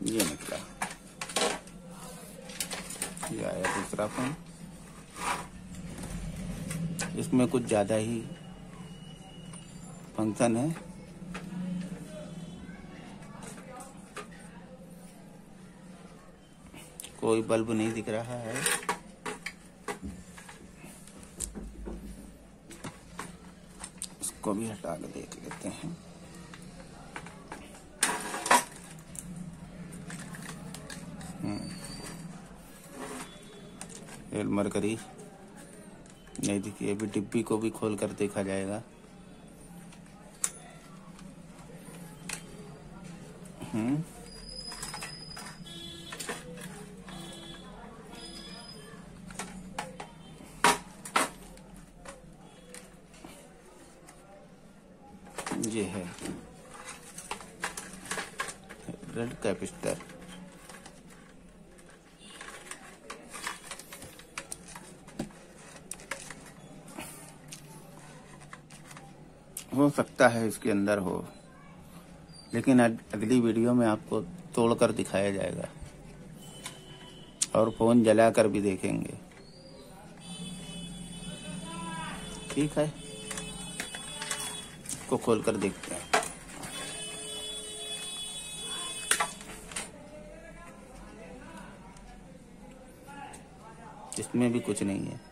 ये निकला। ये आया दूसरा फोन। इसमें कुछ ज्यादा ही फंक्शन है। कोई बल्ब नहीं दिख रहा है। इसको भी हटा के देख लेते हैं। मरकरी नहीं दिखी। अभी डिब्बी को भी खोल कर देखा जाएगा। ये है रेड कैपिस्टर। हो सकता है इसके अंदर हो, लेकिन अगली वीडियो में आपको तोड़कर दिखाया जाएगा और फोन जलाकर भी देखेंगे। ठीक है, इसको खोलकर देखते हैं। इसमें भी कुछ नहीं है।